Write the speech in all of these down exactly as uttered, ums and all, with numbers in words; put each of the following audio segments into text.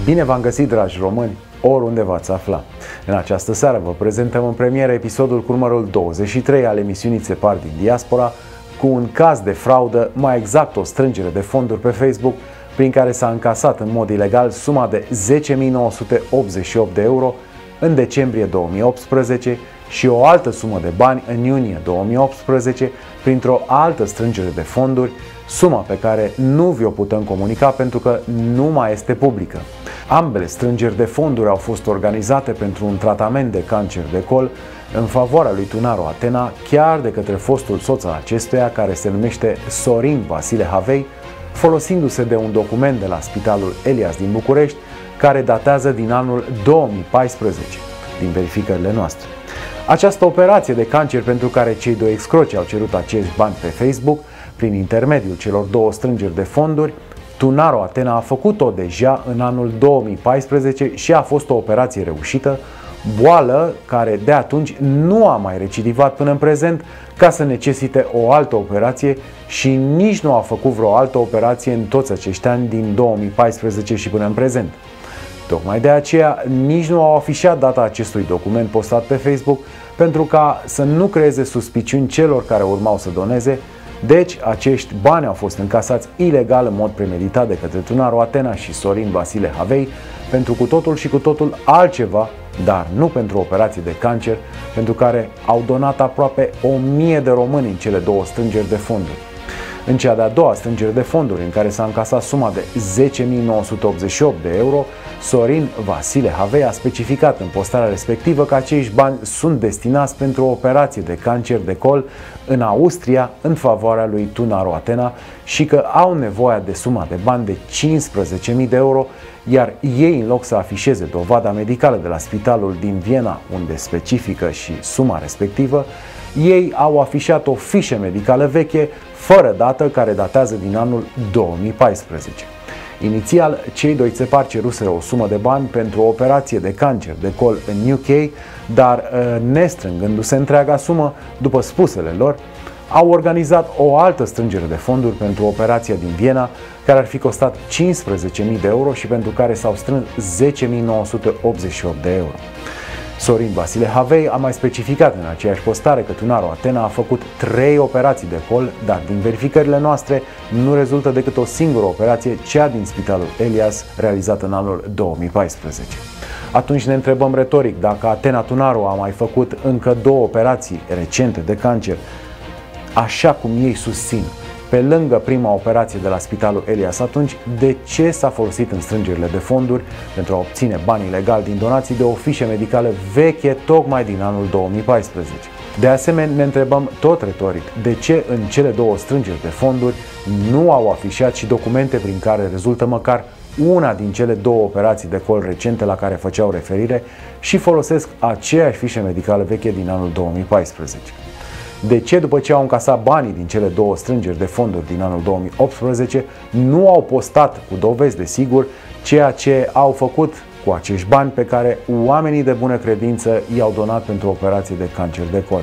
Bine v-am găsit, dragi români, oriunde v-ați afla. În această seară vă prezentăm în premieră episodul cu numărul douăzeci și trei al emisiunii Țepari din Diaspora, cu un caz de fraudă, mai exact o strângere de fonduri pe Facebook, prin care s-a încasat în mod ilegal suma de zece mii nouă sute optzeci și opt de euro în decembrie două mii optsprezece și o altă sumă de bani în iunie două mii optsprezece printr-o altă strângere de fonduri, suma pe care nu vi-o putem comunica pentru că nu mai este publică. Ambele strângeri de fonduri au fost organizate pentru un tratament de cancer de col în favoarea lui Tunaru Atena, chiar de către fostul soț al acestuia, care se numește Sorin Vasile Havei, folosindu-se de un document de la Spitalul Elias din București, care datează din anul două mii paisprezece, din verificările noastre. Această operație de cancer, pentru care cei doi excroci au cerut acești bani pe Facebook, prin intermediul celor două strângeri de fonduri, Tunaru Atena a făcut-o deja în anul două mii paisprezece și a fost o operație reușită, boală care de atunci nu a mai recidivat până în prezent ca să necesite o altă operație și nici nu a făcut vreo altă operație în toți acești ani din două mii paisprezece și până în prezent. Tocmai de aceea nici nu au afișat data acestui document postat pe Facebook, pentru ca să nu creeze suspiciuni celor care urmau să doneze. Deci acești bani au fost încasați ilegal în mod premeditat de către Tunaru Atena și Sorin Vasile Havei pentru cu totul și cu totul altceva, dar nu pentru operații de cancer, pentru care au donat aproape o mie de români în cele două strângeri de fonduri. În cea de-a doua strângere de fonduri, în care s-a încasat suma de zece mii nouă sute optzeci și opt de euro, Sorin Vasile Havei a specificat în postarea respectivă că acești bani sunt destinați pentru o operație de cancer de col în Austria în favoarea lui Tunaru Atena și că au nevoie de suma de bani de cincisprezece mii de euro, iar ei, în loc să afișeze dovada medicală de la spitalul din Viena, unde specifică și suma respectivă, ei au afișat o fișă medicală veche, fără dată, care datează din anul două mii paisprezece. Inițial, cei doi țepari ceruseră o sumă de bani pentru o operație de cancer de col în U K, dar nestrângându-se întreaga sumă, după spusele lor, au organizat o altă strângere de fonduri pentru operația din Viena, care ar fi costat cincisprezece mii de euro și pentru care s-au strâns zece mii nouă sute optzeci și opt de euro. Sorin Vasile Havei a mai specificat în aceeași postare că Tunaru Atena a făcut trei operații de col, dar din verificările noastre nu rezultă decât o singură operație, cea din Spitalul Elias, realizată în anul două mii paisprezece. Atunci ne întrebăm retoric dacă Atena Tunaru a mai făcut încă două operații recente de cancer, așa cum ei susțin, pe lângă prima operație de la Spitalul Elias, atunci de ce s-a folosit în strângerile de fonduri pentru a obține bani ilegali din donații de o fișă medicală veche tocmai din anul două mii paisprezece? De asemenea, ne întrebăm tot retoric de ce în cele două strângeri de fonduri nu au afișat și documente prin care rezultă măcar una din cele două operații de col recente la care făceau referire și folosesc aceeași fișă medicală veche din anul două mii paisprezece. De ce, după ce au încasat banii din cele două strângeri de fonduri din anul două mii optsprezece, nu au postat cu dovezi de sigur ceea ce au făcut cu acești bani pe care oamenii de bună credință i-au donat pentru operație de cancer de col?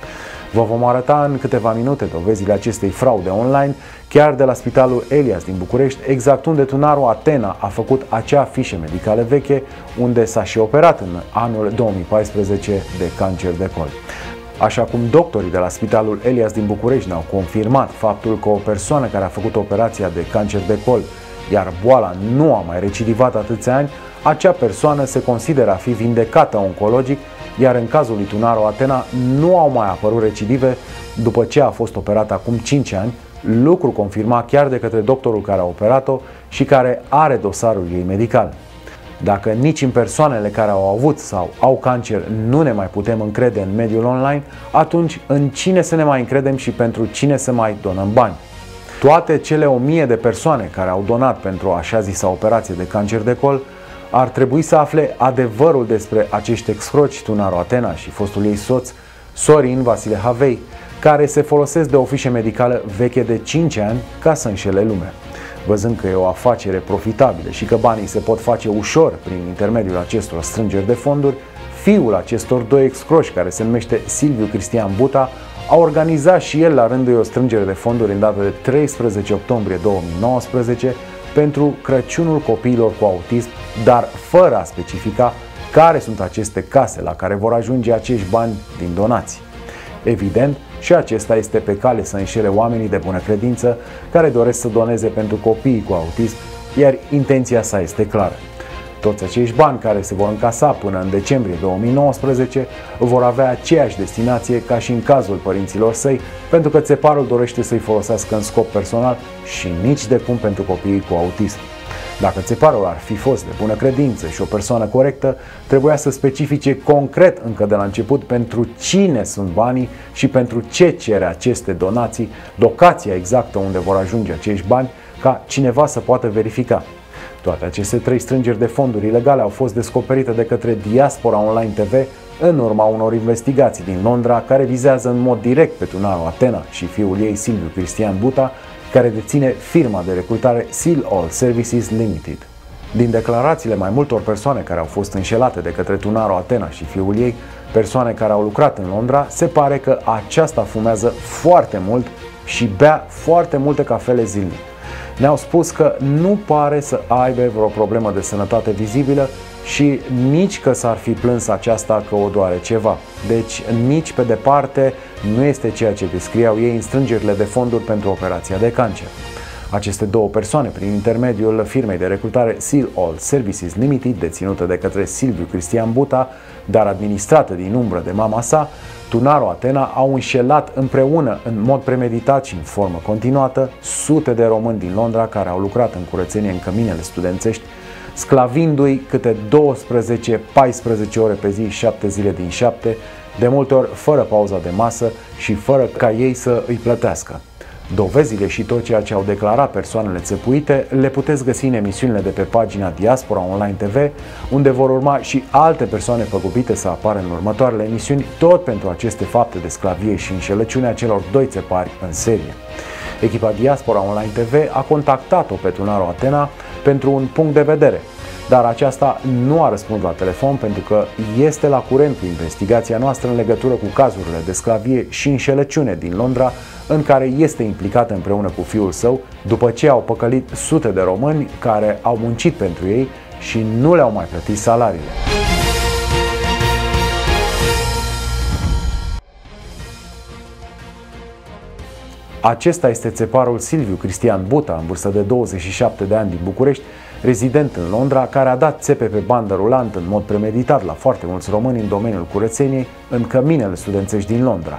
Vă vom arăta în câteva minute dovezile acestei fraude online, chiar de la Spitalul Elias din București, exact unde Tunaru Atena a făcut acea fișă medicală veche, unde s-a și operat în anul două mii paisprezece de cancer de col. Așa cum doctorii de la Spitalul Elias din București ne-au confirmat faptul că o persoană care a făcut operația de cancer de col, iar boala nu a mai recidivat atâția ani, acea persoană se consideră a fi vindecată oncologic, iar în cazul lui Tunaru Atena nu au mai apărut recidive după ce a fost operată acum cinci ani, lucru confirmat chiar de către doctorul care a operat-o și care are dosarul ei medical. Dacă nici în persoanele care au avut sau au cancer nu ne mai putem încrede în mediul online, atunci în cine să ne mai încredem și pentru cine să mai donăm bani? Toate cele o mie de persoane care au donat pentru așa zisa operație de cancer de col ar trebui să afle adevărul despre acești excroci, Tunaru Atena și fostul ei soț, Sorin Vasile Havei, care se folosesc de o fișă medicală veche de cinci ani ca să înșele lumea. Văzând că e o afacere profitabilă și că banii se pot face ușor prin intermediul acestor strângeri de fonduri, fiul acestor doi excroși, care se numește Silviu Cristian Buta, a organizat și el la rândul ei o strângere de fonduri în data de treisprezece octombrie două mii nouăsprezece pentru Crăciunul copiilor cu autism dar fără a specifica care sunt aceste case la care vor ajunge acești bani din donații. Evident, și acesta este pe cale să înșele oamenii de bună credință care doresc să doneze pentru copiii cu autism, iar intenția sa este clară. Toți acești bani care se vor încasa până în decembrie două mii nouăsprezece vor avea aceeași destinație ca și în cazul părinților săi, pentru că țeparul dorește să-i folosească în scop personal și nici de cum pentru copiii cu autism. Dacă țeparul ar fi fost de bună credință și o persoană corectă, trebuia să specifice concret încă de la început pentru cine sunt banii și pentru ce cere aceste donații, locația exactă unde vor ajunge acești bani, ca cineva să poată verifica. Toate aceste trei strângeri de fonduri ilegale au fost descoperite de către Diaspora Online T V în urma unor investigații din Londra care vizează în mod direct pe tunarul Athena și fiul ei Silviu Cristian Buta, care deține firma de recrutare Seal All Services Limited. Din declarațiile mai multor persoane care au fost înșelate de către tunarul Athena și fiul ei, persoane care au lucrat în Londra, se pare că aceasta fumează foarte mult și bea foarte multe cafele zilnic. Ne-au spus că nu pare să aibă vreo problemă de sănătate vizibilă și nici că s-ar fi plâns aceasta că o doare ceva. Deci nici pe departe nu este ceea ce descriau ei în strângerile de fonduri pentru operația de cancer. Aceste două persoane, prin intermediul firmei de recrutare Seal All Services Limited, deținută de către Silviu Cristian Buta, dar administrată din umbră de mama sa, tunarul Athena, au înșelat împreună, în mod premeditat și în formă continuată, sute de români din Londra care au lucrat în curățenie în căminele studențești, sclavindu-i câte douăsprezece paisprezece ore pe zi, șapte zile din șapte, de multe ori fără pauza de masă și fără ca ei să îi plătească. Dovezile și tot ceea ce au declarat persoanele țepuite le puteți găsi în emisiunile de pe pagina Diaspora Online T V, unde vor urma și alte persoane păgubite să apară în următoarele emisiuni, tot pentru aceste fapte de sclavie și înșelăciunea celor doi țepari în serie. Echipa Diaspora Online T V a contactat-o pe tunarul Athena pentru un punct de vedere, dar aceasta nu a răspuns la telefon pentru că este la curent cu investigația noastră în legătură cu cazurile de sclavie și înșelăciune din Londra, în care este implicată împreună cu fiul său, după ce au păcălit sute de români care au muncit pentru ei și nu le-au mai plătit salariile. Acesta este țeparul Silviu Cristian Buta, în vârstă de douăzeci și șapte de ani, din București, rezident în Londra, care a dat țepe pe bandă rulantă în mod premeditat la foarte mulți români în domeniul curățeniei în căminele studențești din Londra.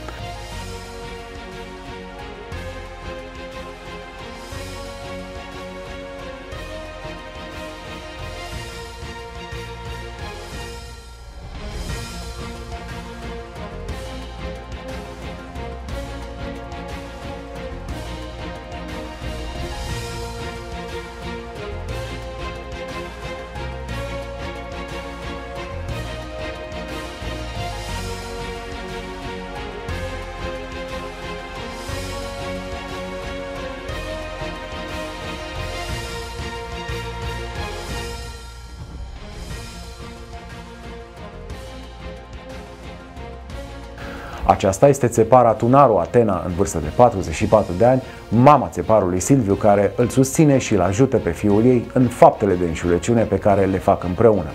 Aceasta este țepara tunarul Athena, în vârstă de patruzeci și patru de ani, mama țeparului Silviu, care îl susține și îl ajută pe fiul ei în faptele de înșelăciune pe care le fac împreună.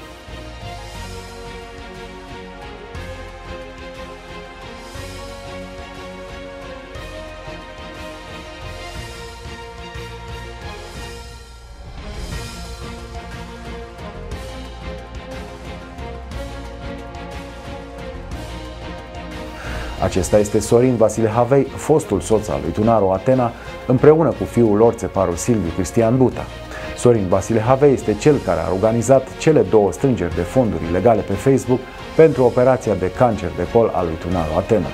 Acesta este Sorin Vasile Havei, fostul soț al lui tunarul Athena, împreună cu fiul lor, țeparul Silviu Cristian Buta. Sorin Vasile Havei este cel care a organizat cele două strângeri de fonduri ilegale pe Facebook pentru operația de cancer de col al lui tunarul Athena.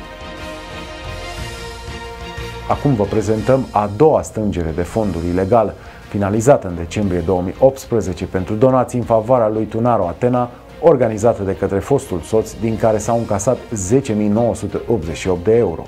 Acum vă prezentăm a doua strângere de fonduri ilegală, finalizată în decembrie două mii optsprezece pentru donații în favoarea lui tunarul Athena, organizată de către fostul soț, din care s-au încasat zece mii nouă sute optzeci și opt de euro.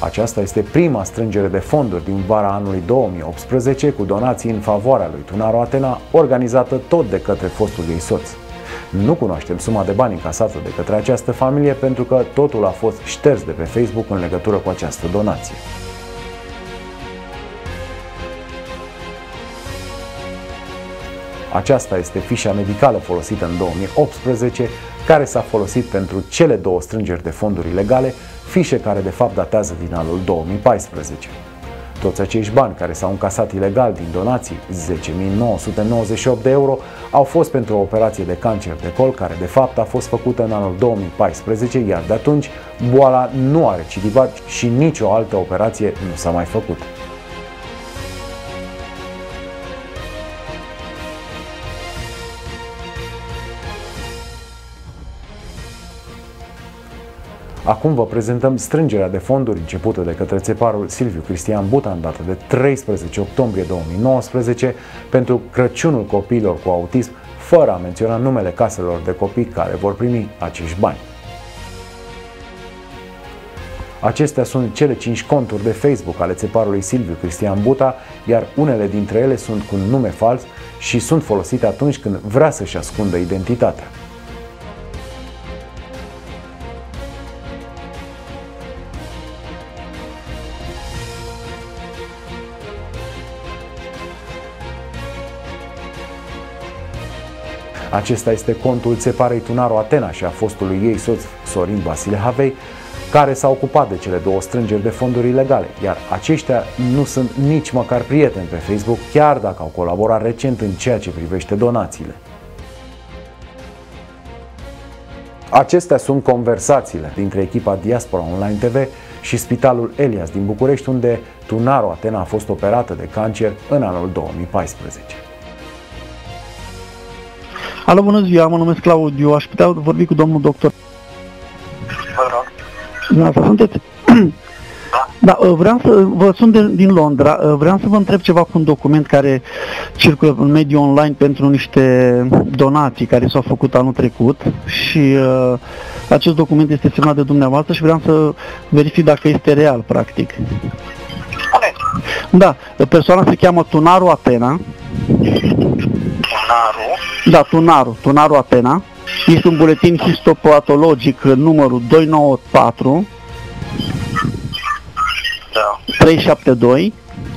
Aceasta este prima strângere de fonduri din vara anului două mii optsprezece cu donații în favoarea lui Tunaro Atena, organizată tot de către fostul ei soț. Nu cunoaștem suma de bani încasată de către această familie pentru că totul a fost șters de pe Facebook în legătură cu această donație. Aceasta este fișa medicală folosită în două mii optsprezece, care s-a folosit pentru cele două strângeri de fonduri ilegale, fișe care de fapt datează din anul două mii paisprezece. Toți acești bani care s-au încasat ilegal din donații, zece mii nouă sute nouăzeci și opt de euro, au fost pentru o operație de cancer de col care de fapt a fost făcută în anul două mii paisprezece, iar de atunci boala nu a recidivat și nicio altă operație nu s-a mai făcut. Acum vă prezentăm strângerea de fonduri începută de către țeparul Silviu Cristian Buta în dată de treisprezece octombrie două mii nouăsprezece pentru Crăciunul copiilor cu autism, fără a menționa numele caselor de copii care vor primi acești bani. Acestea sunt cele cinci conturi de Facebook ale țeparului Silviu Cristian Buta, iar unele dintre ele sunt cu un nume fals și sunt folosite atunci când vrea să-și ascundă identitatea. Acesta este contul țeparei Tunaro Atena și a fostului ei soț Sorin Vasile Havei, care s-a ocupat de cele două strângeri de fonduri ilegale, iar aceștia nu sunt nici măcar prieteni pe Facebook, chiar dacă au colaborat recent în ceea ce privește donațiile. Acestea sunt conversațiile dintre echipa Diaspora Online T V și Spitalul Elias din București, unde Tunaro Atena a fost operată de cancer în anul două mii paisprezece. Alo, bună ziua, mă numesc Claudiu, aș putea vorbi cu domnul doctor? Da, sunteți? Da, vreau să vă sunt de, din Londra, vreau să vă întreb ceva cu un document care circulă în mediul online pentru niște donații care s-au făcut anul trecut și uh, acest document este semnat de dumneavoastră și vreau să verific dacă este real, practic. Da, persoana se cheamă Tunaro Atena. Tunaro? Da, Tunaro, Tunaro Atena. Este un buletin histopatologic numărul doi nouă patru Da. trei șapte doi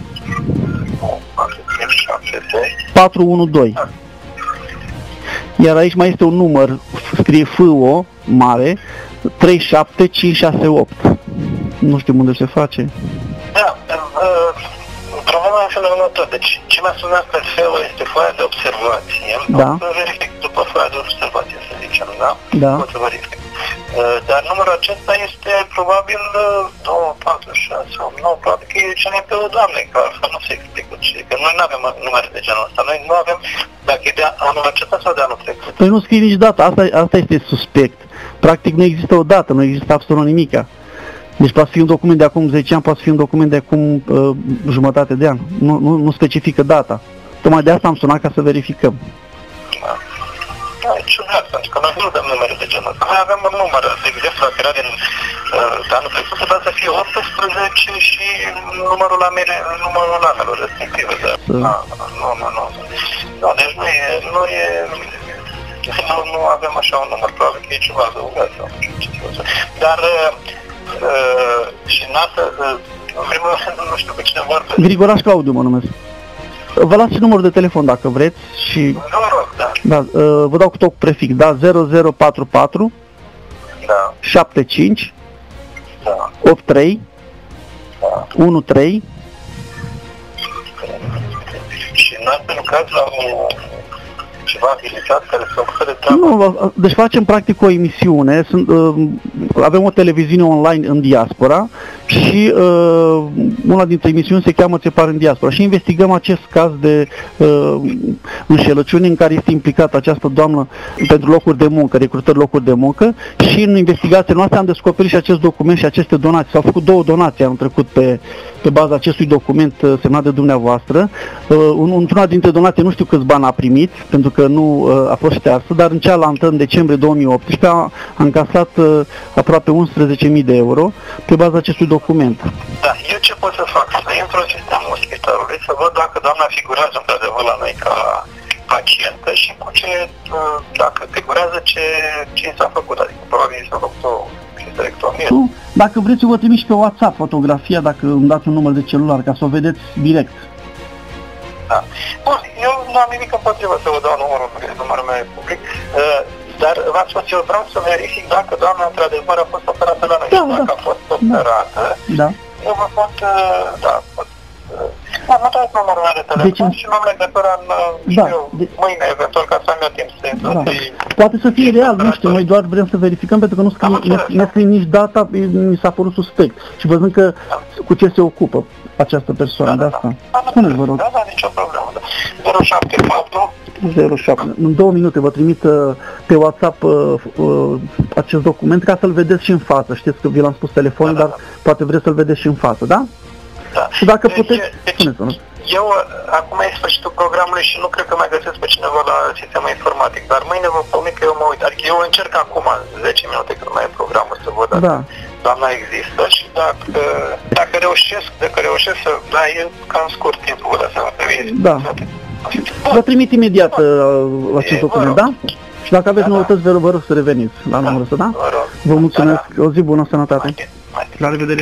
patru unu doi. Iar aici mai este un număr, scrie F O mare trei șapte cinci șase opt. Nu știu unde se face. Da, uh, problema e felul următor. Deci, ce mi-a sunat pe F O este foaia de observație. Da. O să verific după foaia de observație, să zicem, da? Da. O să verific. Uh, dar numărul acesta este probabil doi patru șase opt nouă, probabil că e C N P-ul doamnei, că altfel nu se explică ce. Că noi nu avem numere de genul ăsta. Noi nu avem, dacă e de anul acesta sau de anul trecut. Păi nu scrie nici data, asta, asta este suspect. Practic nu există o dată, nu există absolut nimica. Deci poate fi un document de acum zece ani, poate fi un document de acum uh, jumătate de an. Nu, nu, nu specifică data. Tocmai de asta am sunat ca să verificăm. Da. Da, e ciudat, pentru că noi nu dăm numere de genul ăsta. Noi avem un număr, de exemplu, dacă era din uh, anul trecut, trebuia să fie optsprezece și numărul la mele, numărul amelor respective. Dar, da, nu, nu, nu. Da, deci nu e, nu e, nu, nu avem așa un număr, probabil că e ceva adăugat sau nu știu ce. Dar, uh, uh, și în asta, uh, în primul rând, nu știu pe cine vorbesc. Grigoraș Claudiu mă numesc. Vă las și numărul de telefon dacă vreți și... Vă rog, da. Da, uh, vă dau cu tot prefix, da, zero zero patru patru Da, șapte cinci da, opt trei da. unu trei. Și n-ați lucrat la o, ceva abilitat care să ocupe de treabă? Nu, deci facem practic o emisiune, sunt, uh, avem o televiziune online în diaspora și uh, una dintre emisiuni se cheamă Țepar în diaspora și investigăm acest caz de uh, înșelăciune în care este implicată această doamnă pentru locuri de muncă, recrutări locuri de muncă și în investigația noastră am descoperit și acest document și aceste donații. S-au făcut două donații anul trecut pe, pe baza acestui document uh, semnat de dumneavoastră. Uh, într-una dintre donații nu știu câți bani a primit, pentru că că nu a fost ștearsă, dar în cealaltă, în decembrie două mii optsprezece, a încasat aproape unsprezece mii de euro pe baza acestui document. Da, eu ce pot să fac? Să intru în sistemul spitalului, să văd dacă doamna figurează într-adevăr la noi ca pacientă și cu ce, dacă figurează ce, ce s-a făcut, adică probabil s-a făcut o histerectomie. Nu, dacă vreți, eu vă trimis pe WhatsApp fotografia, dacă îmi dați un număr de celular, ca să o vedeți direct. Da. Bun, eu nu am nimic împotrivă să vă dau numărul, numărul meu public, dar v-am spus, eu vreau să verific dacă doamna într-adevăr a fost operată la noi. Da, și dacă da. a fost operată, da. eu vă pot, da, pot, mă dați numărul meu de telefon deci, și luăm legătura în, da, eu, de... mâine, eventual, ca să am eu timp să intru. Da. Poate să fie real, nu știu, noi doar vrem să verificăm, pentru că nu scrie, ne, ne scrie nici data, mi s-a părut suspect. Și văzând că da. cu ce se ocupă această persoană, da, de asta. Da, da, spuneți, vă rog. Da, da, nicio problemă. zero șapte patru zero șapte. În două minute vă trimit uh, pe WhatsApp uh, uh, acest document ca să-l vedeți și în față. Știți că vi l-am spus telefon, da, dar da, da. poate vreți să-l vedeți și în față, da? Da. Și dacă deci, puteți, deci, spuneți-vă. Eu, acum e sfârșitul programului și nu cred că mai găsesc pe cineva la sistemul informatic, dar mâine vă promit că eu mă uit. Adică eu încerc acum, zece minute când mai e programul, să văd dacă da. doamna există și dacă, dacă reușesc, dacă reușesc să, da, e cam scurt timp, vă dați seama, trebuie da. Bun. Vă trimit imediat uh, acest document, da? Și dacă aveți da, noutăți, da. vă rog să reveniți la da. numărul ăsta, da? Vă, rog. vă mulțumesc, da, da. o zi bună, sănătate. Mai bine, mai bine. La revedere.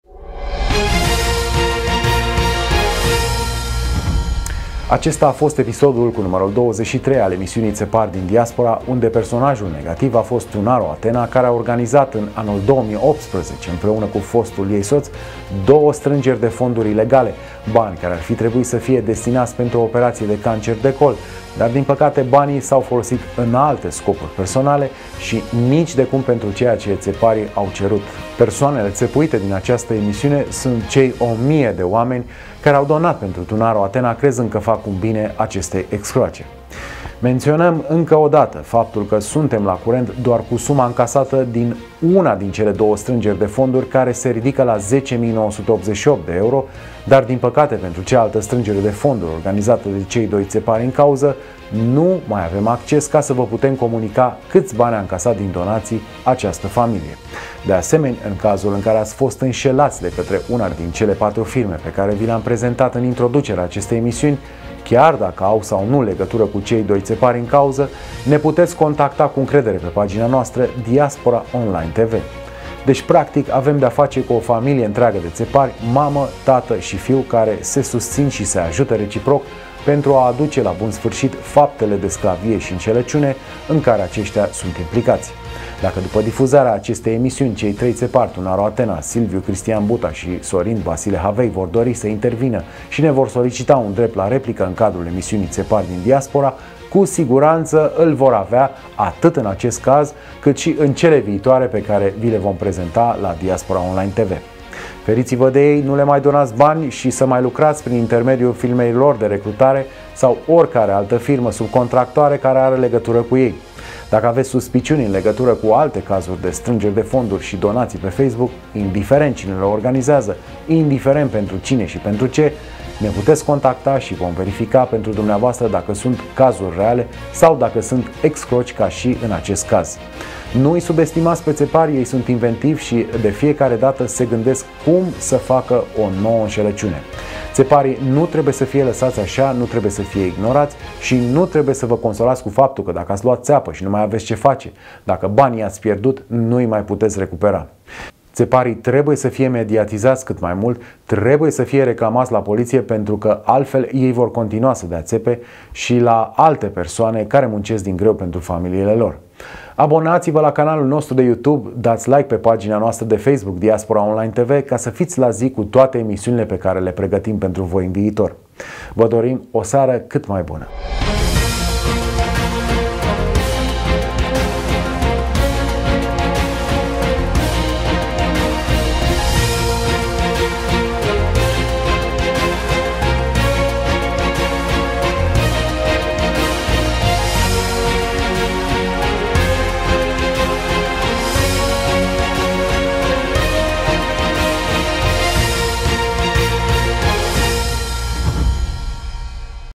Acesta a fost episodul cu numărul douăzeci și trei al emisiunii Țepari din Diaspora, unde personajul negativ a fost Tunaro Atena, care a organizat în anul două mii optsprezece, împreună cu fostul ei soț, două strângeri de fonduri ilegale, bani care ar fi trebuit să fie destinați pentru o operație de cancer de col, dar din păcate banii s-au folosit în alte scopuri personale și nici de cum pentru ceea ce țeparii au cerut. Persoanele țepuite din această emisiune sunt cei o mie de oameni care au donat pentru Tunaro Atena, crezând că fac un bine acestei excroace. Menționăm încă o dată faptul că suntem la curent doar cu suma încasată din una din cele două strângeri de fonduri, care se ridică la zece mii nouă sute optzeci și opt de euro, dar din păcate pentru cealaltă strângere de fonduri organizată de cei doi țepari în cauză, nu mai avem acces ca să vă putem comunica câți bani a încasat din donații această familie. De asemenea, în cazul în care ați fost înșelați de către una din cele patru firme pe care vi le-am prezentat în introducerea acestei emisiuni, chiar dacă au sau nu legătură cu cei doi țepari în cauză, ne puteți contacta cu încredere pe pagina noastră Diaspora Online T V. Deci, practic, avem de-a face cu o familie întreagă de țepari, mamă, tată și fiu, care se susțin și se ajută reciproc pentru a aduce la bun sfârșit faptele de sclavie și înșelăciune în care aceștia sunt implicați. Dacă după difuzarea acestei emisiuni cei trei țepari, Tunaro Atena, Silviu Cristian Buta și Sorin Vasile Havei, vor dori să intervină și ne vor solicita un drept la replică în cadrul emisiunii Țepari din Diaspora, cu siguranță îl vor avea atât în acest caz, cât și în cele viitoare pe care vi le vom prezenta la Diaspora Online T V. Feriți-vă de ei, nu le mai donați bani și să mai lucrați prin intermediul firmelor de recrutare sau oricare altă firmă subcontractoare care are legătură cu ei. Dacă aveți suspiciuni în legătură cu alte cazuri de strângeri de fonduri și donații pe Facebook, indiferent cine le organizează, indiferent pentru cine și pentru ce, ne puteți contacta și vom verifica pentru dumneavoastră dacă sunt cazuri reale sau dacă sunt excroci ca și în acest caz. Nu îi subestimați pe țepari, ei sunt inventivi și de fiecare dată se gândesc cum să facă o nouă înșelăciune. Țeparii nu trebuie să fie lăsați așa, nu trebuie să fie ignorați și nu trebuie să vă consolați cu faptul că dacă ați luat țeapă și nu mai aveți ce face, dacă banii ați pierdut, nu îi mai puteți recupera. Țeparii trebuie să fie mediatizați cât mai mult, trebuie să fie reclamați la poliție, pentru că altfel ei vor continua să dea țepe și la alte persoane care muncesc din greu pentru familiile lor. Abonați-vă la canalul nostru de YouTube, dați like pe pagina noastră de Facebook Diaspora Online T V ca să fiți la zi cu toate emisiunile pe care le pregătim pentru voi în viitor. Vă dorim o seară cât mai bună!